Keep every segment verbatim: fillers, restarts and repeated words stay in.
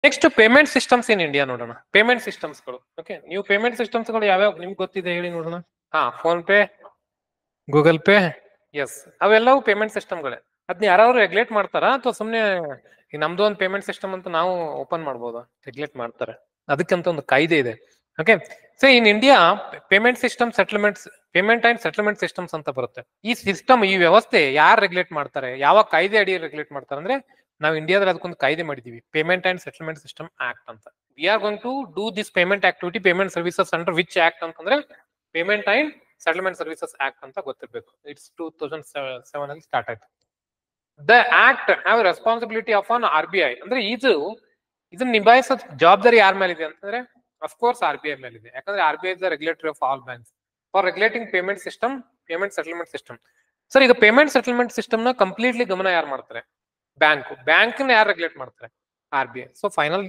Next payment systems in India ನೋಡೋಣ. Payment ಸಿಸ್ಟಮ್ಸ್ಗಳು. Okay, ನೀವು ಪೇಮೆಂಟ್ ಸಿಸ್ಟಮ್ಸ್ಗಳು ಯಾವ್ಯಾವ ನಿಮ್ಗೆ ಗೊತ್ತಿದೆ ಹೇಳಿ ನೋಡೋಣ. ಹಾ, PhonePe, Google Pay, yes, ಅವೆಲ್ಲವೂ ಪೇಮೆಂಟ್ ಸಿಸ್ಟಮ್ಗಳೇ. ಅದನ್ನ ಯಾರು ರೆಗ್ಯುಲೇಟ್ ಮಾಡ್ತಾರಾ ಅಥವಾ ಸುಮ್ಮನೆ ನಮ್ದು ಒಂದು ಪೇಮೆಂಟ್ ಸಿಸ್ಟಮ್ ಅಂತ ನಾವು ಓಪನ್ ಮಾಡ್ಬೋದಾ? ರೆಗ್ಯುಲೇಟ್ ಮಾಡ್ತಾರೆ, ಅದಕ್ಕಂತ ಒಂದು ಕಾಯ್ದೆ ಇದೆ. Okay, so in India payment system settlements payment and settlement systems ಅಂತ ಬರುತ್ತೆ. ಈ ಸಿಸ್ಟಮ್, ಈ ವ್ಯವಸ್ಥೆ ಯಾರು ರೆಗ್ಯುಲೇಟ್ ಮಾಡ್ತಾರೆ, ಯಾವ ಕಾಯ್ದೆ ಅಡಿ ರೆಗ್ಯುಲೇಟ್ ಮಾಡ್ತಾರೆ ಅಂದ್ರೆ ನಾವು ಇಂಡಿಯಾದಲ್ಲಿ ಅದಕ್ಕೊಂದು ಕಾಯ್ದೆ ಮಾಡಿದೀವಿ, payment and settlement system act ಅಂತ. We are going to do this payment activity payment services under which act ಅಂತಂದ್ರೆ payment and settlement services act ಅಂತ ಗೊತ್ತಿರಬೇಕು. ಇಟ್ಸ್ ಟೂ ತೌಸಂಡ್ ಸೆವೆನ್ ಅಲ್ಲಿ ಸ್ಟಾರ್ಟ್ ಆಯ್ತು. The act have responsibility of on R B I. ಅಂದ್ರೆ ಇದು ಇದನ್ನ ನಿಭಾಯಿಸೋ ಜವಾಬ್ದಾರಿ ಯಾರ ಮೇಲಿದೆ ಅಂತಂದ್ರೆ ಅಫ್ಕೋರ್ಸ್ ಆರ್ ಬಿ ಐ ಮೇಲಿದೆ. ಯಾಕಂದ್ರೆ R B I is the regulatory of all banks for regulating payment system, payment settlement system. Sir, ಈಗ ಪೇಮೆಂಟ್ ಸೆಟಲ್ಮೆಂಟ್ ಸಿಸ್ಟಮ್ ನ ಕಂಪ್ಲೀಟ್ಲಿ ಗಮನ ಯಾರು ಮಾಡ್ತಾರೆ? ಬ್ಯಾಂಕ್. ಬ್ಯಾಂಕ್ ನ ಯಾರು ರೆಗ್ಯುಲೇಟ್ ಮಾಡ್ತಾರೆ? R B I. So final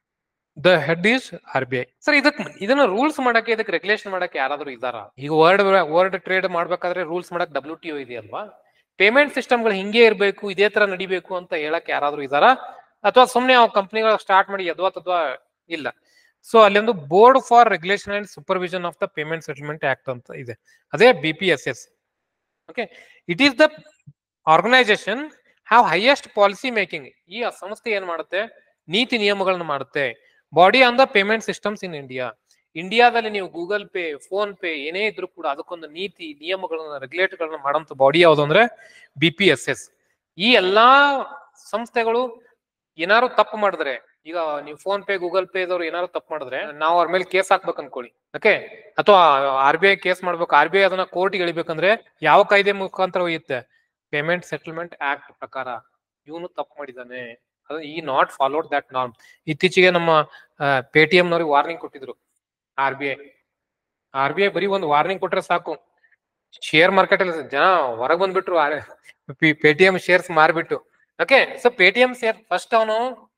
the head is R B I. Sir, ಇದಕ್ಕೆ ಇದನ್ನ ರೂಲ್ಸ್ ಮಾಡಕ್ಕೆ, ಇದಕ್ಕೆ ರೆಗ್ಯುಲೇಷನ್ ಮಾಡಕ್ಕೆ ಯಾರಾದ್ರೂ ಇದಾರ? ಈಗ ವರ್ಲ್ಡ್ ವರ್ಲ್ಡ್ ಟ್ರೇಡ್ ಮಾಡ್ಬೇಕಾದ್ರೆ ರೂಲ್ಸ್ ಮಾಡಕ್ ಡಬ್ಲ್ಯೂ ಟಿ ಒ ಇದೆಯಲ್ವಾ? ಪೇಮೆಂಟ್ ಸಿಸ್ಟಮ್ಗಳು ಹಿಂಗೆ ಇರಬೇಕು, ಇದೇ ತರ ನಡಿಬೇಕು ಅಂತ ಹೇಳಕ್ ಯಾರಾದ್ರೂ ಇದಾರ ಅಥವಾ ಸುಮ್ಮನೆ ಆ ಕಂಪ್ನಿಗಳು ಸ್ಟಾರ್ಟ್ ಮಾಡಿ ಯದ್ವಾ ತದ್ವಾ? ಇಲ್ಲ. ಸೊ ಅಲ್ಲಿ ಒಂದು board for regulation and supervision of the payment settlement act ಅಂತ ಇದೆ, ಅದೇ B P S S. Okay, it is the organisation have highest policy making. ಈ ಸಂಸ್ಥೆ ಏನ್ ಮಾಡುತ್ತೆ? ನೀತಿ ನಿಯಮಗಳನ್ನು ಮಾಡುತ್ತೆ. Body on the payment systems in India. ಇಂಡಿಯಾದಲ್ಲಿ ನೀವು ಗೂಗಲ್ ಪೇ, ಫೋನ್ ಪೇ ಏನೇ ಇದ್ರು ಕೂಡ ಅದಕ್ಕೊಂದು ನೀತಿ ನಿಯಮಗಳನ್ನ ರೆಗ್ಯುಲೇಟ್ ಗಳನ್ನ ಮಾಡೋಂಥ ಬಾಡಿ ಯಾವುದು ಅಂದ್ರೆ ಬಿ ಪಿ ಎಸ್ ಎಸ್. ಈ ಎಲ್ಲಾ ಸಂಸ್ಥೆಗಳು ಏನಾದ್ರು ತಪ್ಪು ಮಾಡಿದ್ರೆ, ಈಗ ನೀವು ಫೋನ್ ಪೇ, ಗೂಗಲ್ ಪೇ ದವ್ರು ಏನಾದ್ರು ತಪ್ಪು ಮಾಡಿದ್ರೆ ನಾವು ಅವ್ರ ಮೇಲೆ ಕೇಸ್ ಹಾಕ್ಬೇಕು ಅನ್ಕೊಳ್ಳಿ. ಓಕೆ, ಅಥವಾ ಆರ್ ಬಿ ಐ ಕೇಸ್ ಮಾಡ್ಬೇಕು, ಆರ್ ಬಿ ಐ ಅದನ್ನ ಕೋರ್ಟ್ಗೆ ಎಳಿಬೇಕಂದ್ರೆ ಯಾವ ಕಾಯ್ದೆ ಮುಖಾಂತರ ಒಯ್ಯುತ್ತೆ? ಪೇಮೆಂಟ್ ಸೆಟಲ್ಮೆಂಟ್ ಆಕ್ಟ್ ಪ್ರಕಾರ ಇವನು ತಪ್ಪು ಮಾಡಿದ್ದಾನೆ, ಅದು ಈ ನಾಟ್ ಫಾಲೋಡ್ ದಟ್ ನಾರ್ಮ್. ಇತ್ತೀಚೆಗೆ ನಮ್ಮ ಪೇಟಿಎಂ ನವ್ರಿಗೆ ವಾರ್ನಿಂಗ್ ಕೊಟ್ಟಿದ್ರು R B I. R B I ಬರೀ ಒಂದು ವಾರ್ನಿಂಗ್ ಕೊಟ್ರೆ ಸಾಕು, ಶೇರ್ ಮಾರ್ಕೆಟ್ ಅಲ್ಲಿ ಜನ ಹೊರಗೆ ಬಂದ್ಬಿಟ್ರು ಪೇಟಿಎಂ ಶೇರ್ಸ್ ಮಾರ್ಬಿಟ್ಟು. Okay, so Paytm share first ಅವನು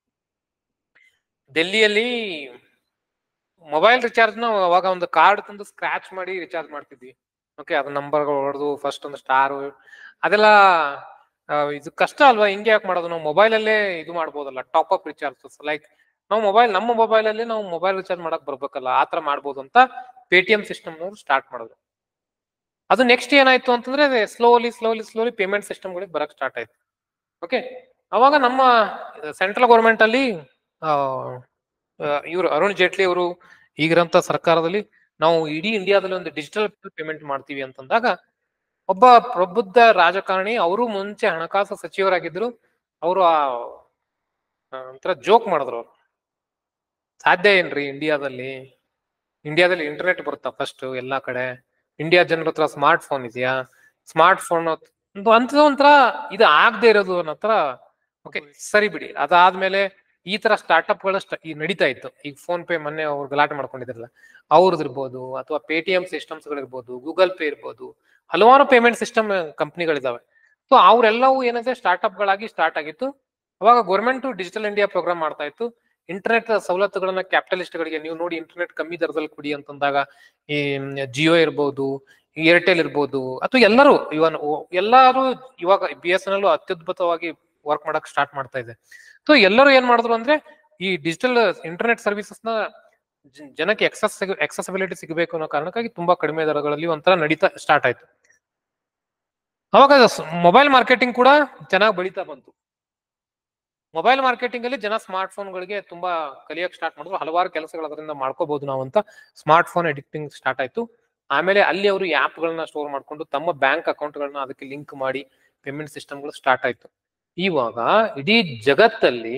ಡೆಲ್ಲಿಯಲ್ಲಿ ಮೊಬೈಲ್ ರಿಚಾರ್ಜ್ ನ ಅವಾಗ ಒಂದು ಕಾರ್ಡ್ ತಂದು ಸ್ಕ್ರಾಚ್ ಮಾಡಿ ರಿಚಾರ್ಜ್ ಮಾಡ್ತಿದ್ವಿ. ಓಕೆ, ಅದು ನಂಬರ್ ಹೊಡೆದು ಫಸ್ಟ್ ಒಂದು ಸ್ಟಾರ್ ಅದೆಲ್ಲ ಇದು ಕಷ್ಟ ಅಲ್ವಾ? ಹಿಂಗೆ ಯಾಕೆ ಮಾಡೋದು? ನಾವು ಮೊಬೈಲ್ ಅಲ್ಲೇ ಇದು ಮಾಡ್ಬೋದಲ್ಲ, ಟಾಪ್ ಅಪ್ ರಿಚಾರ್ಜ್. ಲೈಕ್ ನಾವು ಮೊಬೈಲ್ ನಮ್ಮ ಮೊಬೈಲ್ ಅಲ್ಲಿ ನಾವು ಮೊಬೈಲ್ ರಿಚಾರ್ಜ್ ಮಾಡಕ್ ಬರ್ಬೇಕಲ್ಲ, ಆತರ ಮಾಡ್ಬೋದು ಅಂತ ಪೇಟಿಎಂ ಸಿಸ್ಟಮ್ ಸ್ಟಾರ್ಟ್ ಮಾಡಿದ್ರು. ಅದು ನೆಕ್ಸ್ಟ್ ಏನಾಯ್ತು ಅಂತಂದ್ರೆ ಸ್ಲೋಲಿ ಸ್ಲೋಲಿ ಸ್ಲೋಲಿ ಪೇಮೆಂಟ್ ಸಿಸ್ಟಮ್ಗಳಿಗೆ ಬರಕ್ ಸ್ಟಾರ್ಟ್ ಆಯ್ತು. ಓಕೆ, ಅವಾಗ ನಮ್ಮ ಸೆಂಟ್ರಲ್ ಗೌರ್ಮೆಂಟ್ ಅಲ್ಲಿ ಇವರು ಅರುಣ್ ಜೇಟ್ಲಿ ಅವರು ಈಗಿರಂತ ಸರ್ಕಾರದಲ್ಲಿ ನಾವು ಇಡೀ ಇಂಡಿಯಾದಲ್ಲಿ ಒಂದು ಡಿಜಿಟಲ್ ಪೇಮೆಂಟ್ ಮಾಡ್ತೀವಿ ಅಂತಂದಾಗ ಒಬ್ಬ ಪ್ರಬುದ್ಧ ರಾಜಕಾರಣಿ, ಅವರು ಮುಂಚೆ ಹಣಕಾಸು ಸಚಿವರಾಗಿದ್ರು, ಅವರು ಆ ಒಂಥರ ಜೋಕ್ ಮಾಡಿದ್ರು. ಅವ್ರು ಸಾಧ್ಯ ಏನ್ರಿ ಇಂಡಿಯಾದಲ್ಲಿ ಇಂಡಿಯಾದಲ್ಲಿ ಇಂಟರ್ನೆಟ್ ಬರುತ್ತಾ ಫಸ್ಟ್ ಎಲ್ಲಾ ಕಡೆ? ಇಂಡಿಯಾ ಜನರ ಹತ್ರ ಸ್ಮಾರ್ಟ್ ಫೋನ್ ಇದೆಯಾ? ಸ್ಮಾರ್ಟ್ ಫೋನ್ ಅಂತ ಒಂಥರ ಇದು ಆಗದೆ ಇರೋದು ಅನ್ನೋ ತರ. ಓಕೆ, ಸರಿ ಬಿಡಿ. ಅದಾದ್ಮೇಲೆ ಈ ತರ ಸ್ಟಾರ್ಟ್ಅಪ್ ಗಳ ಈ ನಡೀತಾ ಇತ್ತು. ಈಗ ಫೋನ್ ಪೇ ಮೊನ್ನೆ ಅವ್ರು ಗಲಾಟೆ ಮಾಡ್ಕೊಂಡಿದ್ರಲ್ಲ, ಅವ್ರದ್ದು ಇರ್ಬೋದು, ಅಥವಾ ಪೇಟಿಎಂ ಸಿಸ್ಟಮ್ಸ್ ಗಳಿರ್ಬೋದು, ಗೂಗಲ್ ಪೇ ಇರ್ಬೋದು, ಹಲವಾರು ಪೇಮೆಂಟ್ ಸಿಸ್ಟಮ್ ಕಂಪ್ನಿಗಳಿದಾವೆ. ಸೊ ಅವರೆಲ್ಲವೂ ಏನಿದೆ ಸ್ಟಾರ್ಟ್ಅಪ್ ಗಳಾಗಿ ಸ್ಟಾರ್ಟ್ ಆಗಿತ್ತು. ಅವಾಗ ಗೌರ್ಮೆಂಟ್ ಡಿಜಿಟಲ್ ಇಂಡಿಯಾ ಪ್ರೋಗ್ರಾಮ್ ಮಾಡ್ತಾ ಇತ್ತು. ಇಂಟರ್ನೆಟ್ ಸವಲತ್ತುಗಳನ್ನ ಕ್ಯಾಪಿಟಲಿಸ್ಟ್ ಗಳಿಗೆ ನೀವು ನೋಡಿ ಇಂಟರ್ನೆಟ್ ಕಮ್ಮಿ ದರದಲ್ಲಿ ಕೊಡಿ ಅಂತಂದಾಗ ಈ ಜಿಯೋ ಇರ್ಬೋದು, ಏರ್ಟೆಲ್ ಇರ್ಬೋದು, ಅಥವಾ ಎಲ್ಲರೂ ಇವನ್ ಎಲ್ಲರೂ ಇವಾಗ ಬಿ ಎಸ್ ಎನ್ ಎಲ್ ಅತ್ಯದ್ಭುತವಾಗಿ ವರ್ಕ್ ಮಾಡಕ್ ಸ್ಟಾರ್ಟ್ ಮಾಡ್ತಾ ಇದೆ. ಸೊ ಎಲ್ಲರೂ ಏನ್ ಮಾಡಿದ್ರು ಅಂದ್ರೆ ಈ ಡಿಜಿಟಲ್ ಇಂಟರ್ನೆಟ್ ಸರ್ವಿಸಸ್ ನ ಜನಕ್ಕೆ ಎಕ್ಸಸ್ ಎಕ್ಸೆಸಿಬಿಲಿಟಿ ಸಿಗಬೇಕು ಅನ್ನೋ ಕಾರಣಕ್ಕಾಗಿ ತುಂಬಾ ಕಡಿಮೆ ದರಗಳಲ್ಲಿ ಒಂಥರ ನಡೀತಾ ಸ್ಟಾರ್ಟ್ ಆಯ್ತು. ಅವಾಗ ಮೊಬೈಲ್ ಮಾರ್ಕೆಟಿಂಗ್ ಕೂಡ ಚೆನ್ನಾಗಿ ಬೆಳೀತಾ ಬಂತು. ಮೊಬೈಲ್ ಮಾರ್ಕೆಟಿಂಗ್ ಅಲ್ಲಿ ಜನ ಸ್ಮಾರ್ಟ್ ಫೋನ್ಗಳಿಗೆ ತುಂಬಾ ಕಲಿಯಕ್ ಸ್ಟಾರ್ಟ್ ಮಾಡಿದ್ರು. ಹಲವಾರು ಕೆಲಸಗಳು ಅದರಿಂದ ಮಾಡ್ಕೋಬಹುದು ನಾವು ಅಂತ ಸ್ಮಾರ್ಟ್ ಫೋನ್ ಎಡಿಟಿಂಗ್ ಸ್ಟಾರ್ಟ್ ಆಯ್ತು. ಆಮೇಲೆ ಅಲ್ಲಿ ಅವರು ಆಪ್ ಗಳನ್ನ ಸ್ಟೋರ್ ಮಾಡ್ಕೊಂಡು ತಮ್ಮ ಬ್ಯಾಂಕ್ ಅಕೌಂಟ್ ಗಳನ್ನ ಅದಕ್ಕೆ ಲಿಂಕ್ ಮಾಡಿ ಪೇಮೆಂಟ್ ಸಿಸ್ಟಮ್ಗಳು ಸ್ಟಾರ್ಟ್ ಆಯ್ತು. ಇವಾಗ ಇಡೀ ಜಗತ್ತಲ್ಲಿ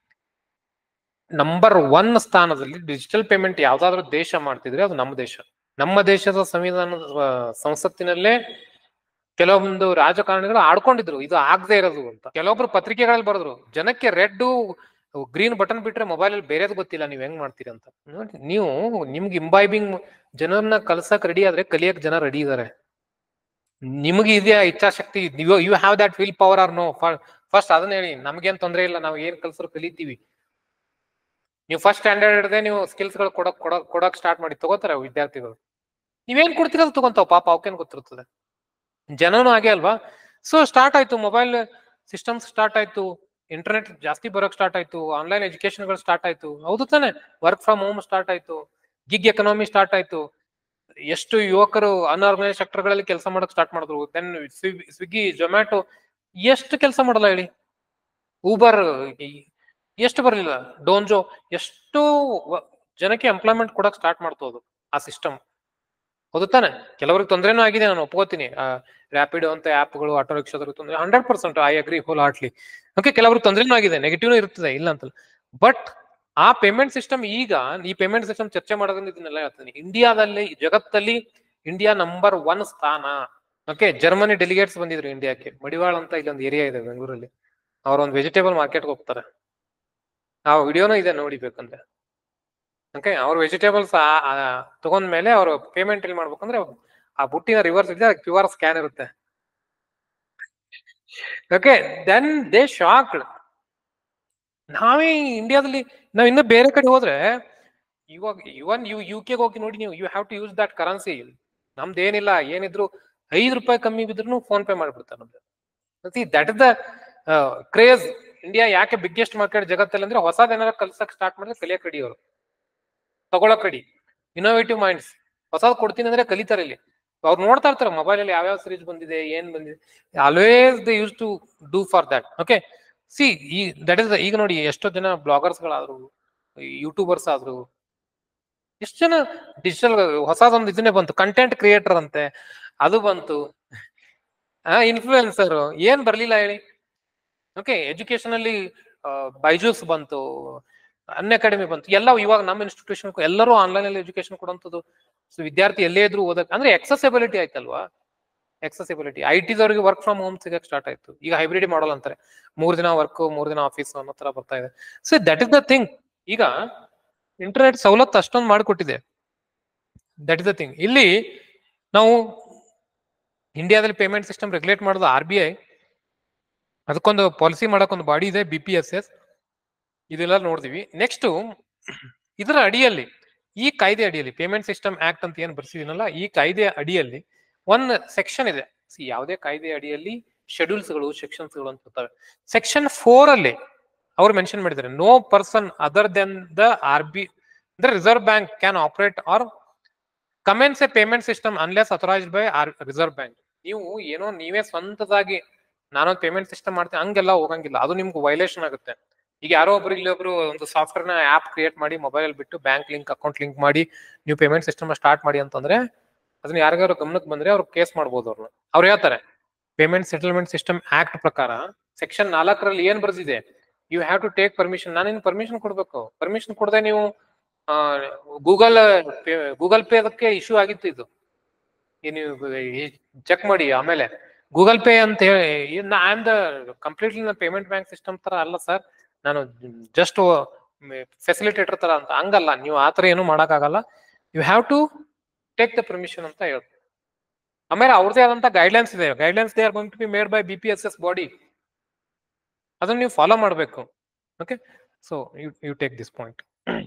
ನಂಬರ್ ಒನ್ ಸ್ಥಾನದಲ್ಲಿ ಡಿಜಿಟಲ್ ಪೇಮೆಂಟ್ ಯಾವ್ದಾದ್ರು ದೇಶ ಮಾಡ್ತಿದ್ರೆ ಅದು ನಮ್ಮ ದೇಶ. ನಮ್ಮ ದೇಶದ ಸಂವಿಧಾನದ ಸಂಸತ್ತಿನಲ್ಲೇ ಕೆಲವೊಂದು ರಾಜಕಾರಣಿಗಳು ಆಡ್ಕೊಂಡಿದ್ರು ಇದು ಆಗದೆ ಇರೋದು ಅಂತ. ಕೆಲವೊಬ್ರು ಪತ್ರಿಕೆಗಳಲ್ಲಿ ಬರೆದ್ರು, ಜನಕ್ಕೆ ರೆಡ್ ಗ್ರೀನ್ ಬಟನ್ ಬಿಟ್ರೆ ಮೊಬೈಲ್ ಅಲ್ಲಿ ಬೇರೆದು ಗೊತ್ತಿಲ್ಲ, ನೀವ್ ಹೆಂಗ್ ಮಾಡ್ತೀರಿ ಅಂತ. ನೋಡಿ, ನೀವು ನಿಮ್ಗೆ ಇಂಬೈಬಿಂಗ್ ಜನರನ್ನ ಕಲ್ಸಕ್ ರೆಡಿ ಆದ್ರೆ ಕಲಿಯಕ್ ಜನ ರೆಡಿ ಇದಾರೆ. ನಿಮ್ಗೆ ಇದೆಯಾ ಇಚ್ಛಾಶಕ್ತಿ? You you have that willpower or no? First ಅದನ್ನ ಹೇಳಿ. ನಮ್ಗೇನ್ ತೊಂದ್ರೆ ಇಲ್ಲ, ನಾವು ಏನ್ ಕಲ್ಸರು ಕಲಿತೀವಿ. ನೀವು ಫಸ್ಟ್ ಸ್ಟ್ಯಾಂಡರ್ಡ್ ಹಿಡ್ದೆ ನೀವು ಸ್ಕಿಲ್ಸ್ ಗಳು ಕೊಡಕ್ ಕೊಡಕ್ ಕೊಡಕ್ ಸ್ಟಾರ್ಟ್ ಮಾಡಿ ತಗೋತಾರೆ ವಿದ್ಯಾರ್ಥಿಗಳು. ನೀವೇನ್ ಕೊಡ್ತೀರ ತಗೊಂತಾವ ಪಾಪ, ಅವಕ್ಕೇನ್ ಗೊತ್ತಿರ್ತದೆ. ಜನನು ಹಾಗೆ ಅಲ್ವಾ? ಸೊ ಸ್ಟಾರ್ಟ್ ಆಯ್ತು, ಮೊಬೈಲ್ ಸಿಸ್ಟಮ್ಸ್ ಸ್ಟಾರ್ಟ್ ಆಯ್ತು. ಇಂಟರ್ನೆಟ್ ಜಾಸ್ತಿ ಬರೋಕ್ ಸ್ಟಾರ್ಟ್ ಆಯ್ತು, ಆನ್ಲೈನ್ ಎಜುಕೇಶನ್ಗಳು ಸ್ಟಾರ್ಟ್ ಆಯ್ತು, ಹೌದು ತಾನೆ? ವರ್ಕ್ ಫ್ರಮ್ ಹೋಮ್ ಸ್ಟಾರ್ಟ್ ಆಯ್ತು, ಗಿಗ್ ಎಕನಾಮಿ ಸ್ಟಾರ್ಟ್ ಆಯ್ತು, ಎಷ್ಟು ಯುವಕರು ಅನ್ಆರ್ಗನೈಸ್ ಸೆಕ್ಟರ್ಗಳಲ್ಲಿ ಕೆಲಸ ಮಾಡಕ್ ಸ್ಟಾರ್ಟ್ ಮಾಡಿದ್ರು. ದೆನ್ ಸ್ವಿಗ್ಗಿ, ಜೊಮ್ಯಾಟೊ ಎಷ್ಟು ಕೆಲಸ ಮಾಡಲ್ಲ ಹೇಳಿ? ಊಬರ್ ಎಷ್ಟು ಬರಲಿಲ್ಲ, ಡೋನ್ಜೋ ಎಷ್ಟು ಜನಕ್ಕೆ ಎಂಪ್ಲಾಯ್ಮೆಂಟ್ ಕೊಡಕ್ ಸ್ಟಾರ್ಟ್ ಮಾಡ್ತೋದು ಆ ಸಿಸ್ಟಮ್, ಹೌದು ತಾನೆ? ಕೆಲವ್ರಿಗೆ ತೊಂದರೆನೂ ಆಗಿದೆ, ನಾನು ಒಪ್ಕೋತೀನಿ. ರ್ಯಾಪಿಡೋ ಅಂತ ಆಪ್ಗಳು, ಆಟೋ ರಿಕ್ಷಾದವ್ರಿಗೆ ತೊಂದರೆ, hundred percent I agree whole heartily. Okay, ಕೆಲವ್ರಿಗೆ ತೊಂದರೆನೂ ಆಗಿದೆ, ನೆಗೆಟಿವ್ನೂ ಇರ್ತದೆ, ಇಲ್ಲ ಅಂತಲ್ಲ. ಬಟ್ ಆ ಪೇಮೆಂಟ್ ಸಿಸ್ಟಮ್, ಈಗ ಈ ಪೇಮೆಂಟ್ ಸಿಸ್ಟಮ್ ಚರ್ಚೆ ಮಾಡೋದ್ರಿಂದ ಇದನ್ನೆಲ್ಲ ಹೇಳ್ತೀನಿ. ಇಂಡಿಯಾದಲ್ಲಿ, ಜಗತ್ತಲ್ಲಿ ಇಂಡಿಯಾ ನಂಬರ್ ಒನ್ ಸ್ಥಾನ. ಓಕೆ, ಜರ್ಮನಿ ಡೆಲಿಗೇಟ್ಸ್ ಬಂದಿದ್ರು ಇಂಡಿಯಾಕ್ಕೆ. ಮಡಿವಾಳ ಅಂತ ಇಲ್ಲೊಂದು ಏರಿಯಾ ಇದೆ ಬೆಂಗಳೂರಲ್ಲಿ, ಅವ್ರೊಂದು ವೆಜಿಟೇಬಲ್ ಮಾರ್ಕೆಟ್ಗೆ ಹೋಗ್ತಾರೆ. ಆ ವಿಡಿಯೋನೂ ಇದೆ, ನೋಡಿಬೇಕಂದ್ರೆ. ಓಕೆ, ಅವ್ರ ವೆಜಿಟೇಬಲ್ಸ್ ತಗೊಂಡ್ಮೇಲೆ ಅವ್ರು ಪೇಮೆಂಟ್ ಎಲ್ಲಿ ಮಾಡ್ಬೇಕಂದ್ರೆ ಆ ಬುಟ್ಟಿನ ರಿವರ್ಸ್ ಇದೆ, ಕ್ಯೂ ಆರ್ ಸ್ಕ್ಯಾನ್ ಇರುತ್ತೆ. Okay, then they shocked. ನಾವೇ ಇಂಡಿಯಾದಲ್ಲಿ, ನಾವ್ ಇನ್ನು ಬೇರೆ ಕಡೆ ಹೋದ್ರೆ, ಇವಾಗ ಇವನ್ ಯು ಯು ಕೆಗೆ ಹೋಗಿ ನೋಡಿ ನೀವು, you have to use that currency. ನಮ್ದೇನಿಲ್ಲ, ಏನಿದ್ರು ಐದು ರೂಪಾಯಿ ಕಮ್ಮಿ ಬಿದ್ರು ಫೋನ್ ಪೇ ಮಾಡ್ಬಿಡ್ತಾರೆ ನಮ್ದು. That is the craze. India ಯಾಕೆ ಬಿಗ್ಗೆಸ್ಟ್ ಮಾರ್ಕೆಟ್ ಜಗತ್ತಲ್ಲಿ ಅಂದ್ರೆ, ಹೊಸದೇನಾರ ಕಲ್ಸಕ್ ಸ್ಟಾರ್ಟ್ ಮಾಡಿದ್ರೆ ಕಲಿಯಕ್ ರೆಡಿ, ಅವರು ತಗೊಳಕ್ ರೆಡಿ. ಇನೋವೇಟಿವ್ ಮೈಂಡ್ಸ್, ಹೊಸದ್ ಕೊಡ್ತೀನಿ ಅಂದ್ರೆ ಕಲಿತಾರೆ ಇಲ್ಲಿ. ಅವ್ರು ನೋಡ್ತಾ ಇರ್ತಾರೆ ಮೊಬೈಲ್ ಅಲ್ಲಿ ಯಾವ್ಯಾವ ಸೀರೀಸ್ ಬಂದಿದೆ, ಏನ್ ಬಂದಿದೆ. Always they used to do for that. Okay, see ಈ ದಟ್ ಇಸ್ ಈಗ ನೋಡಿ, ಎಷ್ಟೋ ಜನ ಬ್ಲಾಗರ್ಸ್ ಗಳಾದ್ರು, ಯೂಟ್ಯೂಬರ್ಸ್ ಆದ್ರು, ಎಷ್ಟು ಜನ ಡಿಜಿಟಲ್ ಹೊಸದೊಂದು ಇದನ್ನೇ ಬಂತು, ಕಂಟೆಂಟ್ ಕ್ರಿಯೇಟರ್ ಅಂತೆ, ಅದು ಬಂತು. ಆ ಇನ್ಫ್ಲೂಯೆನ್ಸರ್ ಏನ್ ಬರ್ಲಿಲ್ಲ ಹೇಳಿ? ಓಕೆ, ಎಜುಕೇಶನ್ ಅಲ್ಲಿ ಬೈಜೂಸ್ ಬಂತು, ಅನ್ ಅಕಾಡೆಮಿ ಬಂತು, ಎಲ್ಲ ಇವಾಗ ನಮ್ಮ ಇನ್ಸ್ಟಿಟ್ಯೂಷನ್ ಎಲ್ಲರೂ ಆನ್ಲೈನ್ ಅಲ್ಲಿ ಎಜುಕೇಶನ್ ಕೊಡುವಂಥದ್ದು. ಸೊ ವಿದ್ಯಾರ್ಥಿ ಎಲ್ಲೇ ಇದ್ರು ಓದಕ್, ಅಂದ್ರೆ ಎಕ್ಸೆಸಿಬಿಲಿಟಿ ಆಯ್ತಲ್ವಾ? ಎಕ್ಸೆಸಿಬಿಲಿಟಿ. ಐ ಟಿದವ್ರಿಗೆ ವರ್ಕ್ ಫ್ರಮ್ ಹೋಮ್ ಸಿಗಕ್ ಸ್ಟಾರ್ಟ್ ಆಯ್ತು. ಈಗ ಹೈಬ್ರಿಡ್ ಮಾಡಲ್ ಅಂತಾರೆ, ಮೂರ್ ದಿನ ವರ್ಕ್, ಮೂರ್ ದಿನ ಆಫೀಸ್ ಅನ್ನೋ ತರ ಬರ್ತಾ ಇದೆ. So that is the thing. ಈಗ ಇಂಟರ್ನೆಟ್ ಸವಲತ್ತು ಅಷ್ಟೊಂದು ಮಾಡಿಕೊಟ್ಟಿದೆ. That is the thing. ಇಲ್ಲಿ ನಾವು ಇಂಡಿಯಾದಲ್ಲಿ ಪೇಮೆಂಟ್ ಸಿಸ್ಟಮ್ ರೆಗ್ಯುಲೇಟ್ ಮಾಡೋದು ಆರ್ ಬಿ ಐ. ಅದಕ್ಕೊಂದು ಪಾಲಿಸಿ ಮಾಡಕ್ ಒಂದು ಬಾಡಿ ಇದೆ, ಬಿ ಪಿ ಎಸ್ ಎಸ್. ಇದೆಲ್ಲ ನೋಡ್ತೀವಿ. ನೆಕ್ಸ್ಟ್, ಇದರ ಅಡಿಯಲ್ಲಿ, ಈ ಕಾಯ್ದೆ ಅಡಿಯಲ್ಲಿ, ಪೇಮೆಂಟ್ ಸಿಸ್ಟಮ್ ಆಕ್ಟ್ ಅಂತ ಏನ್ ಬರ್ಸಿದೀನಲ್ಲ, ಈ ಕಾಯ್ದೆ ಅಡಿಯಲ್ಲಿ ಒಂದ್ ಸೆಕ್ಷನ್ ಇದೆ. ಸಿ, ಯಾವುದೇ ಕಾಯ್ದೆ ಅಡಿಯಲ್ಲಿ ಶೆಡ್ಯೂಲ್ಸ್ ಗಳು, ಸೆಕ್ಷನ್ಸ್ ಗಳು ಅಂತ ಇರ್ತವೆ. ಸೆಕ್ಷನ್ ಫೋರ್ ಅಲ್ಲಿ ಅವ್ರು ಮೆನ್ಷನ್ ಮಾಡಿದ್ದಾರೆ, no person other than the R B ಅಂದ್ರೆ reserve bank can operate or commence a payment system unless authorised by our reserve bank. ನೀವು ಏನೋ ನೀವೇ ಸ್ವಂತದಾಗಿ ನಾನೊಂದು ಪೇಮೆಂಟ್ ಸಿಸ್ಟಮ್ ಮಾಡ್ತೀನಿ ಹಂಗೆಲ್ಲ ಹೋಗಂಗಿಲ್ಲ, ಅದು ನಿಮ್ಗೆ ವೈಲೇಷನ್ ಆಗುತ್ತೆ. ಈಗ ಯಾರೋ ಒಬ್ರು ಇಲ್ಲಿ ಒಬ್ರು ಒಂದು ಸಾಫ್ಟ್ವೇರ್ ನ ಆಪ್ ಕ್ರಿಯೇಟ್ ಮಾಡಿ ಮೊಬೈಲ್ ಅಲ್ಲಿ ಬಿಟ್ಟು ಬ್ಯಾಂಕ್ ಲಿಂಕ್, ಅಕೌಂಟ್ ಲಿಂಕ್ ಮಾಡಿ ನೀವು ಪೇಮೆಂಟ್ ಸಿಸ್ಟಮ್ ಸ್ಟಾರ್ಟ್ ಮಾಡಿ ಅಂತಂದ್ರೆ, ಅದನ್ನ ಯಾರಿಗಾರು ಗಮನಕ್ಕೆ ಬಂದ್ರೆ ಅವ್ರು ಕೇಸ್ ಮಾಡ್ಬೋದು ಅವ್ರನ್ನ. ಅವ್ರು ಹೇಳ್ತಾರೆ, ಪೇಮೆಂಟ್ ಸೆಟಲ್ಮೆಂಟ್ ಸಿಸ್ಟಮ್ ಆಕ್ಟ್ ಪ್ರಕಾರ ಸೆಕ್ಷನ್ ನಾಲ್ಕರಲ್ಲಿ ಏನ್ ಬರ್ದಿದೆ, you have to take permission. ನಾನೇನು ಪರ್ಮಿಷನ್ ಕೊಡ್ಬೇಕು? ಪರ್ಮಿಷನ್ ಕೊಡದೆ ನೀವು ಗೂಗಲ್ ಗೂಗಲ್ ಪೇ ಅದಕ್ಕೆ ಇಶ್ಯೂ ಆಗಿತ್ತು. ಇದು ನೀವು ಚೆಕ್ ಮಾಡಿ ಆಮೇಲೆ. ಗೂಗಲ್ ಪೇ ಅಂತ ಹೇಳಿ, I am the completely payment bank system ತರ ಅಲ್ಲ ಸರ್, ನಾನು ಜಸ್ಟ್ ಫೆಸಿಲಿಟೇಟರ್ ತರ ಅಂತ. ಹಂಗಲ್ಲ, ನೀವು ಆತರ ಏನು ಮಾಡಕ್ ಆಗಲ್ಲ. You have to take the permission ಅಂತ ಹೇಳ್ತಾರೆ. ಆಮೇಲೆ ಅವ್ರದೇ ಆದಂತ ಗೈಡ್ಲೈನ್ಸ್ ಇದೆ. Guidelines they are going to be made by B P S S body. ಅದನ್ನ ನೀವು ಫಾಲೋ ಮಾಡಬೇಕು. Okay, so you you take this point.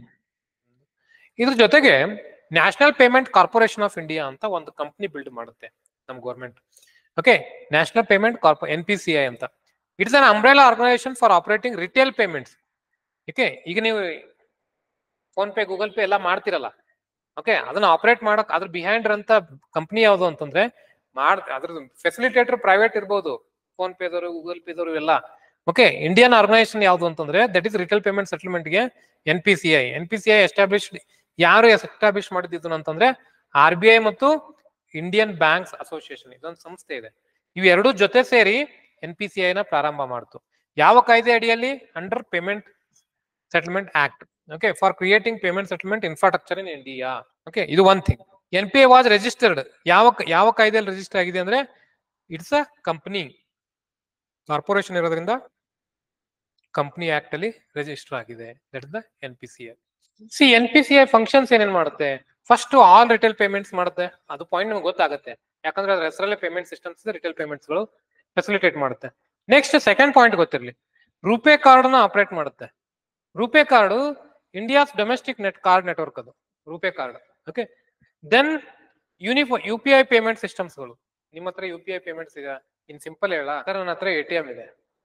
ಇದ್ರ ಜೊತೆಗೆ National Payment Corporation of India ಅಂತ ಒಂದು ಕಂಪ್ನಿ ಬಿಲ್ಡ್ ಮಾಡುತ್ತೆ ನಮ್ಮ government. Okay, National Payment corporation N P C I ಅಂತ. It's an umbrella organisation for operating retail payments. Okay, ಈಗ ನೀವು phone pay, Google pay ಎಲ್ಲ ಮಾಡ್ತಿರಲ್ಲ, ಓಕೆ, ಅದನ್ನ ಆಪರೇಟ್ ಮಾಡಕ್ ಅದ್ರ ಬಿಹೈಂಡ್ ಅಂತ ಕಂಪ್ನಿ ಯಾವುದು ಅಂತಂದ್ರೆ, ಮಾಡ್ ಅದ್ರ ಫೆಸಿಲಿಟೇಟರ್ ಪ್ರೈವೇಟ್ ಇರ್ಬೋದು, ಫೋನ್ ಪೇದವರು, ಗೂಗಲ್ ಪೇದವರು ಎಲ್ಲ. ಓಕೆ, ಇಂಡಿಯನ್ ಆರ್ಗನೈಸೇಷನ್ ಯಾವುದು ಅಂತಂದ್ರೆ, that is retail payment settlement ಗೆ N P C I. N P C I establish ಯಾರು ಎಸ್ಟಾಬ್ಲಿಷ್ ಮಾಡಿದ್ದು ಅಂತಂದ್ರೆ, ಆರ್ ಬಿ ಐ ಮತ್ತು ಇಂಡಿಯನ್ ಬ್ಯಾಂಕ್ಸ್ ಅಸೋಸಿಯೇಷನ್, ಇದೊಂದು ಸಂಸ್ಥೆ ಇದೆ. ಇವು ಎರಡು ಜೊತೆ ಸೇರಿ ಎನ್ ಪಿ ಸಿ ಐ ನ ಪ್ರಾರಂಭ ಮಾಡ್ತು. ಯಾವ ಕಾಯ್ದೆ ಅಡಿಯಲ್ಲಿ? Under payment settlement act. Okay, for creating payment settlement infrastructure in India. Okay, ಇದು one thing. N P I was registered. ಯಾವ ಯಾವ ಕಾಯ್ದೆಯಲ್ಲಿ ರಿಜಿಸ್ಟರ್ ಆಗಿದೆ ಅಂದ್ರೆ, ಇಟ್ಸ್ ಅ ಕಂಪನಿ. ಕಾರ್ಪೊರೇಷನ್ ಇರೋದ್ರಿಂದ ಕಂಪನಿ ಆಕ್ಟ್ ಅಲ್ಲಿ ರಿಜಿಸ್ಟರ್ ಆಗಿದೆ. That is the N P C I. See, N P C I functions ಏನೇನ್ ಮಾಡುತ್ತೆ? ಫಸ್ಟ್ ಆಲ್ ರಿಟೇಲ್ ಪೇಮೆಂಟ್ಸ್ ಮಾಡುತ್ತೆ. ಅದು ಪಾಯಿಂಟ್ ನಮ್ಗೆ ಗೊತ್ತಾಗುತ್ತೆ, ಯಾಕಂದ್ರೆ ಅದ್ರ ಹೆಸರಲ್ಲೇ ಪೇಮೆಂಟ್ ಸಿಸ್ಟಮ್ಸ್ ರಿಟೇಲ್ ಪೇಮೆಂಟ್ಸ್ ಗಳು ಫೆಸಿಲಿಟೇಟ್ ಮಾಡುತ್ತೆ. ನೆಕ್ಸ್ಟ್ ಸೆಕೆಂಡ್ ಪಾಯಿಂಟ್ ಗೊತ್ತಿರಲಿ, ರೂಪೇ ಕಾರ್ಡ್ ನ ಆಪರೇಟ್ ಮಾಡುತ್ತೆ. RuPay card India's domestic net card network, ಅದು RuPay card. Okay, then uniform U P I payment systems ಗಳು. ನಿಮ್ಮ ಹತ್ರ ಯು ಪಿ ಐ ಪೇಮೆಂಟ್ಸ್ ಇದೆ? ಇನ್ ಸಿಂಪಲ್ ಹೇಳ, ನನ್ನ ಹತ್ರ ಎ ಟಿ ಎಂ ಇದೆ,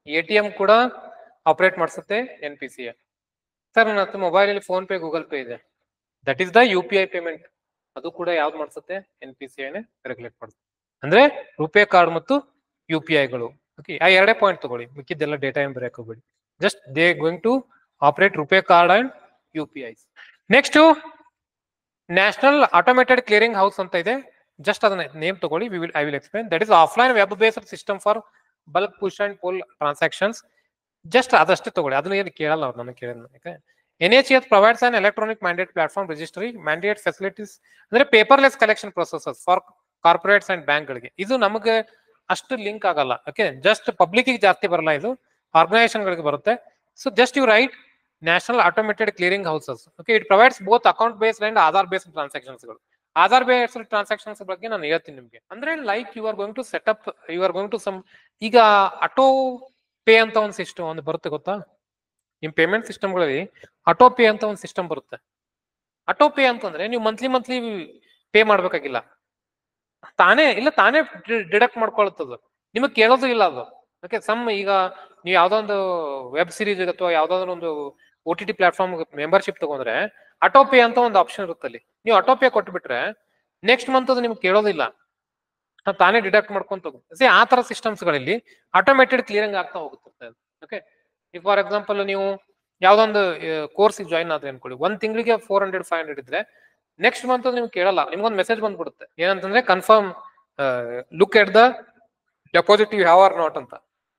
ಎ ಟಿ ಎಂ ಕೂಡ ಆಪರೇಟ್ ಮಾಡಿಸುತ್ತೆ N P C I. Sir ನನ್ನ ಹತ್ರ ಮೊಬೈಲ್ ಅಲ್ಲಿ ಫೋನ್ ಪೇ ಗೂಗಲ್ ಪೇ ಇದೆ, that is the U P I payment. ಅದು ಕೂಡ ಯಾವ್ದು ಮಾಡಿಸುತ್ತೆ? ಎನ್ ಪಿ ಸಿ ಐನೇ ರೆಗ್ಯುಲೇಟ್ ಮಾಡುತ್ತೆ. ಅಂದ್ರೆ ರುಪೇ ಕಾರ್ಡ್ ಮತ್ತು ಯು ಪಿ ಐಗಳು. ಓಕೆ, ಆ ಎರಡೇ ಪಾಯಿಂಟ್ ತಗೊಳ್ಳಿ, ಮಿಕ್ಕಿದ್ದೆಲ್ಲ ಡೇಟಾ ಏನ್ ಬರೆಯಕ್ ಹೋಗ್ಬೇಡಿ. Just they going to operate RuPay card and you P I. Next National automated Clearing House ಅಂತ ಇದೆ. ಜಸ್ಟ್ ಅದನ್ನ ನೇಮ್ ತಗೊಳ್ಳಿ, we will I will explain. That is offline web based system for bulk push and pull transactions. Just ಅದಷ್ಟೇ ತಗೊಳ್ಳಿ, ಅದನ್ನ ಏನು ಕೇಳಲ್ಲ ಅವ್ರು, ನನಗೆ ಕೇಳಿದ. N H S provides an electronic mandate platform registry mandate facilities, ಅಂದ್ರೆ paperless collection processes for corporates and bank ಗಳಿಗೆ. ಇದು ನಮಗೆ ಅಷ್ಟು ಲಿಂಕ್ ಆಗಲ್ಲ. ಓಕೆ, ಜಸ್ಟ್ ಪಬ್ಲಿಕ್ ಜಾಸ್ತಿ ಬರಲ್ಲ, ಇದು ಆರ್ಗನೈಸೇಷನ್ ಗಳಿಗೆ ಬರುತ್ತೆ. So just you write national automated clearing houses. Okay, it provides both account based and Aadhaar based transactions ಗಳು. ಆಧಾರ್ ಬೇಸ್ಡ್ ಟ್ರಾನ್ಸಾಕ್ಷನ್ಸ್ ಬಗ್ಗೆ ನಾನು ಹೇಳ್ತೀನಿ ನಿಮ್ಗೆ. ಅಂದ್ರೆ like you are going to set up, you are going to some, ಈಗ auto pay ಅಂತ ಒಂದು system ಒಂದು ಬರುತ್ತೆ ಗೊತ್ತಾ? ನಿಮ್ ಪೇಮೆಂಟ್ ಸಿಸ್ಟಮ್ಗಳಲ್ಲಿ ಆಟೋ ಪೇ ಅಂತ ಒಂದು ಸಿಸ್ಟಮ್ ಬರುತ್ತೆ. ಆಟೋ ಪೇ ಅಂತಂದ್ರೆ ನೀವು ಮಂತ್ಲಿ ಮಂತ್ಲಿ ಪೇ ಮಾಡ್ಬೇಕಾಗಿಲ್ಲ, ತಾನೇ ಇಲ್ಲ ತಾನೇ ಡಿಡಕ್ಟ್ ಮಾಡ್ಕೊಳ್ತದ, ನಿಮಗೆ ಕೇಳೋದು ಇಲ್ಲ ಅದು. ಓಕೆ, ಸಮ್ ಈಗ ನೀವು ಯಾವ್ದೋ ಒಂದು ವೆಬ್ ಸೀರೀಸ್ ಅಥವಾ ಯಾವ್ದಾದ್ರು ಒಂದು O T T platform membership ತಗೊಂಡ್ರೆ ಆಟೋ ಪೇ ಅಂತ ಒಂದು ಆಪ್ಷನ್ ಇರುತ್ತೆ. ಅಲ್ಲಿ ನೀವು ಆಟೋ ಪೇ ಕೊಟ್ಬಿಟ್ರೆ ನೆಕ್ಸ್ಟ್ ಮಂತ್ ಅದು ನಿಮ್ಗೆ ಕೇಳೋದಿಲ್ಲ, ತಾನೇ ಡಿಡಕ್ಟ್ ಮಾಡ್ಕೊಂತ ಹೋಗುತ್ತೆ. ಆ ತರ ಸಿಸ್ಟಮ್ಸ್ ಗಳಲ್ಲಿ ಆಟೋಮೇಟೆಡ್ ಕ್ಲಿಯರಿಂಗ್ ಆಗ್ತಾ ಹೋಗುತ್ತೆ. ಓಕೆ, ಈಗ ಫಾರ್ ಎಕ್ಸಾಂಪಲ್ ನೀವು ಯಾವ್ದೊಂದು ಕೋರ್ಸ್ ಜಾಯಿನ್ ಆದ್ರೆ ಅನ್ಕೊಳ್ಳಿ, ಒಂದ್ ತಿಂಗಳಿಗೆ ಫೋರ್ ಹಂಡ್ರೆಡ್ ಫೈವ್ ಹಂಡ್ರೆಡ್ ಇದ್ರೆ ನೆಕ್ಸ್ಟ್ ಮಂತ್ ನಿಮ್ಗೆ ಕೇಳಲ್ಲ, ನಿಮ್ಗೊಂದು ಮೆಸೇಜ್ ಬಂದ್ಬಿಡುತ್ತೆ ಏನಂತಂದ್ರೆ confirm look at the deposit you have or not ಅಂತ.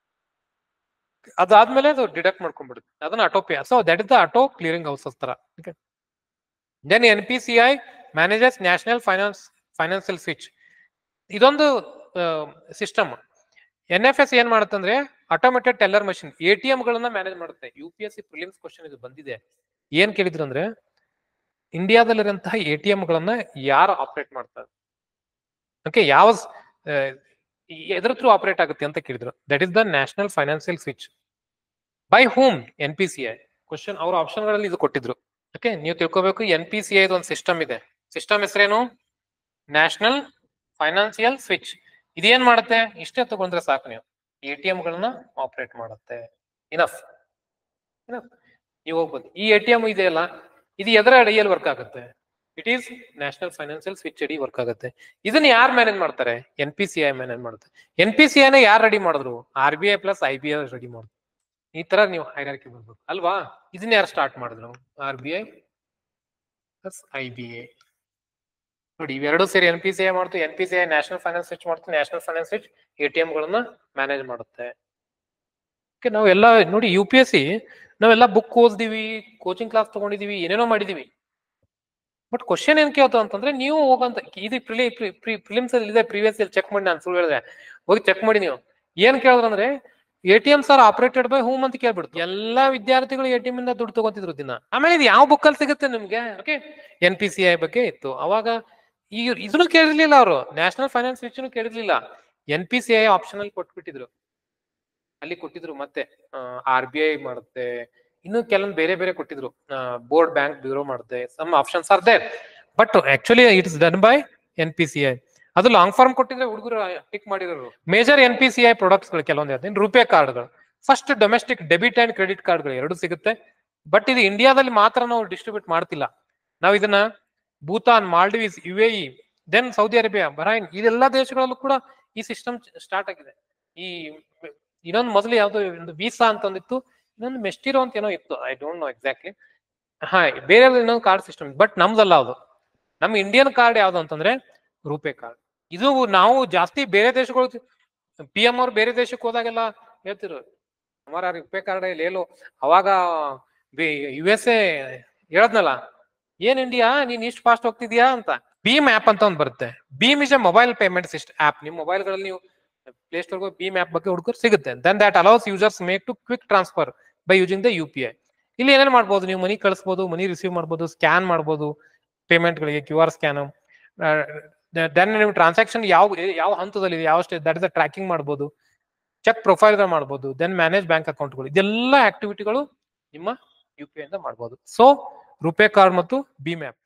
ಅದಾದ್ಮೇಲೆ ಅದು ಡಿಡಕ್ಟ್ ಮಾಡ್ಕೊಂಡ್ಬಿಡುತ್ತೆ, ಅದನ್ನ auto pay. So that is the auto clearing houses ತರ. Then N P C I manages national finance financial switch. ಇದೊಂದು ಸಿಸ್ಟಮ್. ಎನ್ ಎಫ್ ಎಸ್ ಏನ್ ಮಾಡುತ್ತೆ ಅಂದ್ರೆ automated teller machine, A T M ಗಳನ್ನ ಮ್ಯಾನೇಜ್ ಮಾಡುತ್ತೆ. You P S C prelims question ಇದು ಬಂದಿದೆ. ಏನ್ ಕೇಳಿದ್ರು ಅಂದ್ರೆ ಇಂಡಿಯಾದಲ್ಲಿರುವಂತಹ ಎ ಟಿ ಎಂ ಗಳನ್ನ ಯಾರು ಆಪರೇಟ್ ಮಾಡ್ತಾರೆ, ಓಕೆ, ಯಾವ ಎದ್ರ ಥ್ರೂ ಆಪರೇಟ್ ಆಗುತ್ತೆ ಅಂತ ಕೇಳಿದ್ರು. That is the national financial switch by whom? N P C I. Question ಅವ್ರ ಆಪ್ಷನ್ ಗಳಲ್ಲಿ ಇದು ಕೊಟ್ಟಿದ್ರು. ಓಕೆ, ನೀವು ತಿಳ್ಕೊಬೇಕು, ಎನ್ ಪಿ ಸಿ ಐ ಒಂದು ಸಿಸ್ಟಮ್ ಇದೆ. ಸಿಸ್ಟಮ್ ಹೆಸರೇನು? National financial switch. ಇದೇನ್ ಮಾಡುತ್ತೆ? ಇಷ್ಟೇ ತಗೊಂಡ್ರೆ ಸಾಕು, ನೀವು ಎ ಟಿ ಎಂ ಗಳನ್ನ ಆಪರೇಟ್ ಮಾಡುತ್ತೆ. ಇನಫ್ ಇನಫ್ ನೀವು ಹೋಗ್ಬೋದು. ಈ ಎ ಟಿ ಎಂ ಇದೆಯಲ್ಲ, ಇದು ಎದರ ಅಡಿಯಲ್ಲಿ ವರ್ಕ್ ಆಗುತ್ತೆ? It is national financial switch ಅಡಿ ವರ್ಕ್ ಆಗುತ್ತೆ. ಇದನ್ನ ಯಾರು ಮ್ಯಾನೇಜ್ ಮಾಡ್ತಾರೆ? N P C I manage ಮಾಡುತ್ತೆ. ಎನ್ ಪಿ ಸಿ ಐನ ಯಾರು ರೆಡಿ ಮಾಡಿದ್ರು? R B I plus I B I ready ಮಾಡಿದ್ರು. ಈ ತರ ನೀವು ಹೈರಾರ್ಕಿ ಬರ್ಬೇಕು ಅಲ್ವಾ? ಇದನ್ನ ಯಾರು ಸ್ಟಾರ್ಟ್ ಮಾಡಿದ್ರು? R B I plus I B I. ನೋಡಿ, ಇವೆರಡು ಸೇರಿ ಎನ್ ಪಿ ಸಿ ಐ ಮಾಡ್ತು. N P C I national finance switch ಮಾಡ್ತು. National finance switch A T M ಗಳನ್ನ ಮ್ಯಾನೇಜ್ ಮಾಡುತ್ತೆ. ನಾವೆಲ್ಲ ನೋಡಿ, ಯು ಪಿ ಎಸ್ ಸಿ ನಾವೆಲ್ಲ ಬುಕ್ ಓದಿದೀವಿ, ಕೋಚಿಂಗ್ ಕ್ಲಾಸ್ ತಗೊಂಡಿದೀವಿ, ಏನೇನೋ ಮಾಡಿದೀವಿ. ಬಟ್ ಕ್ವಶನ್ ಏನ್ ಕೇಳ್ತು ಅಂತಂದ್ರೆ, ನೀವು ಹೋಗಂತ ಇದು ಪ್ರಿಲಿ ಪ್ರಿಲಿಮ್ಸ್ ಅಲ್ಲಿ ಇದೆ, ಪ್ರೀವಿಯಸ್ ಅಲ್ಲಿ ಚೆಕ್ ಮಾಡಿ, ನಾನು ಸುಳ್ಳು ಹೇಳಿದೆ, ಹೋಗಿ ಚೆಕ್ ಮಾಡಿ. ನೀವು ಏನ್ ಕೇಳಿದ್ರು ಅಂದ್ರೆ A T M are operated by whom ಅಂತ ಕೇಳ್ಬಿಡ್ತು. ಎಲ್ಲಾ ವಿದ್ಯಾರ್ಥಿಗಳು ಎ ಟಿ ಎಂ ಇಂದ ದುಡ್ಡು ತಗೋತಿದ್ರು ದಿನ. ಆಮೇಲೆ ಇದು ಯಾವ ಬುಕ್ ಅಲ್ಲಿ ಸಿಗುತ್ತೆ ನಿಮ್ಗೆ? Okay, N P C I ಬಗ್ಗೆ ಇತ್ತು ಅವಾಗ. ಈ ಇದನ್ನು ಕೇಳಿರ್ಲಿಲ್ಲ ಅವರು, ನ್ಯಾಷನಲ್ ಫೈನಾನ್ಸ್ ಸ್ವಿಚ್ ಕೇಳಿರ್ಲಿಲ್ಲ. N P C I option ಅಲ್ಲಿ ಕೊಟ್ಬಿಟ್ಟಿದ್ರು, ಅಲ್ಲಿ ಕೊಟ್ಟಿದ್ರು. ಮತ್ತೆ ಆರ್ ಬಿ ಐ ಮಾಡುತ್ತೆ, ಇನ್ನು ಕೆಲವೊಂದು ಬೇರೆ ಬೇರೆ ಕೊಟ್ಟಿದ್ರು. ಬೋರ್ಡ್ ಬ್ಯಾಂಕ್ ಬ್ಯೂರೋ ಮಾಡುತ್ತೆ. Some options are there, but actually it is done by N P C I. ಅದು ಲಾಂಗ್ ಫಾರ್ಮ್ ಕೊಟ್ಟಿದ್ರೆ ಹುಡುಗರು ಟಿಕ್ ಮಾಡಿರೋರು. Major N P C I products ಗಳು ಕೆಲವೊಂದು ಹೇಳ್ತೀನಿ. ರುಪೇ ಕಾರ್ಡ್ಗಳು, first domestic debit and credit ಕಾರ್ಡ್ಗಳು ಎರಡು ಸಿಗುತ್ತೆ. ಬಟ್ ಇದು ಇಂಡಿಯಾದಲ್ಲಿ ಮಾತ್ರ ನಾವು ಡಿಸ್ಟ್ರಿಬ್ಯೂಟ್ ಮಾಡ್ತಿಲ್ಲ. ನಾವು ಇದನ್ನ Bhutan, Maldives, U A E, then Saudi Arabia, Bahrain, ಇದೆಲ್ಲಾ ದೇಶಗಳಲ್ಲೂ ಕೂಡ ಈ ಸಿಸ್ಟಮ್ ಸ್ಟಾರ್ಟ್ ಆಗಿದೆ. ಈ ಇನ್ನೊಂದು ಮೊದಲು ಯಾವ್ದೋ ಒಂದು ವೀಸಾ ಅಂತ ಒಂದಿತ್ತು, ಇನ್ನೊಂದು ಮೆಸ್ಟಿರೋ ಅಂತ ಏನೋ ಇತ್ತು, ಐ ಡೋಂಟ್ ನೋ ಎಕ್ಸಾಕ್ಟ್ಲಿ. ಹಾ, ಬೇರೆ ಇನ್ನೊಂದು ಕಾರ್ಡ್ ಸಿಸ್ಟಮ್, ಬಟ್ ನಮ್ದಲ್ಲ ಅದು. ನಮ್ಮ ಇಂಡಿಯನ್ ಕಾರ್ಡ್ ಯಾವ್ದು ಅಂತಂದ್ರೆ ರುಪೇ ಕಾರ್ಡ್. ಇದು ನಾವು ಜಾಸ್ತಿ ಬೇರೆ ದೇಶಗಳು, ಪಿ ಎಂ ಅವ್ರು ಬೇರೆ ದೇಶಕ್ಕೆ ಹೋದಾಗೆಲ್ಲ ಹೇಳ್ತಿರು, ಹಮಾರ ರುಪೇ ಕಾರ್ಡ್ ಲೇಲೋ. ಅವಾಗ ಯು ಎಸ್ ಎ ಹೇಳದ್ನಲ್ಲ, ಏನ್ ಇಂಡಿಯಾ ನೀನ್ ಇಷ್ಟು ಫಾಸ್ಟ್ ಹೋಗ್ತಿದ್ಯಾ ಅಂತ. ಭೀಮ್ ಆಪ್ ಅಂತ ಒಂದು ಬರುತ್ತೆ. ಭೀಮ್ is a mobile payment system app. ನಿಮ್ ಮೊಬೈಲ್ ಗಳಲ್ಲಿ ನೀವು ಪ್ಲೇ ಸ್ಟೋರ್ ಭೀಮ್ ಆಪ್ ಬಗ್ಗೆ ಹುಡುಗರು ಸಿಗುತ್ತೆ. Then that allows users make to quick transfer by using the U P I. ಇಲ್ಲಿ ಏನೇನ್ ಮಾಡ್ಬೋದು ನೀವು? ಮನಿ ಕಳಿಸಬಹುದು, ಮನಿ ರಿಸೀವ್ ಮಾಡ್ಬೋದು, ಸ್ಕ್ಯಾನ್ ಮಾಡ್ಬೋದು ಪೇಮೆಂಟ್ ಗಳಿಗೆ, ಕ್ಯೂ ಆರ್ ಸ್ಕ್ಯಾನ್. ದೆನ್ ನೀವು ಟ್ರಾನ್ಸಾಕ್ಷನ್ ಯಾವ ಯಾವ ಹಂತದಲ್ಲಿ ಯಾವ stage, that is the tracking ಮಾಡ್ಬೋದು, ಚೆಕ್ ಪ್ರೊಫೈಲ್ ಮಾಡ್ಬೋದು, ದೆನ್ ಮ್ಯಾನೇಜ್ ಬ್ಯಾಂಕ್ ಅಕೌಂಟ್ಗಳು. ಇದೆಲ್ಲ ಆಕ್ಟಿವಿಟಿಗಳು ನಿಮ್ಮ ಯು ಪಿ ಐ ಇಂದ ಮಾಡ್ಬೋದು. ಸೊ ರುಪೇ ಕಾರ್ಡ್ ಮತ್ತು ಭೀಮ್ ಆಪ್